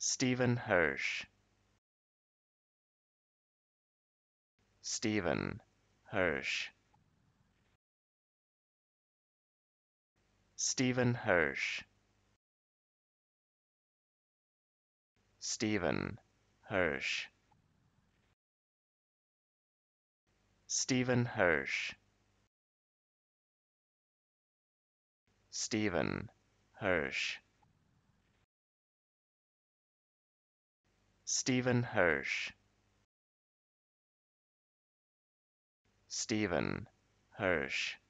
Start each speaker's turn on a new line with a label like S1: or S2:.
S1: Stephen Hersh. Stephen Hersh. Stephen Hersh. Stephen Hersh. Stephen Hersh. Stephen Hersh. Stephen Hersh. Stephen Hersh.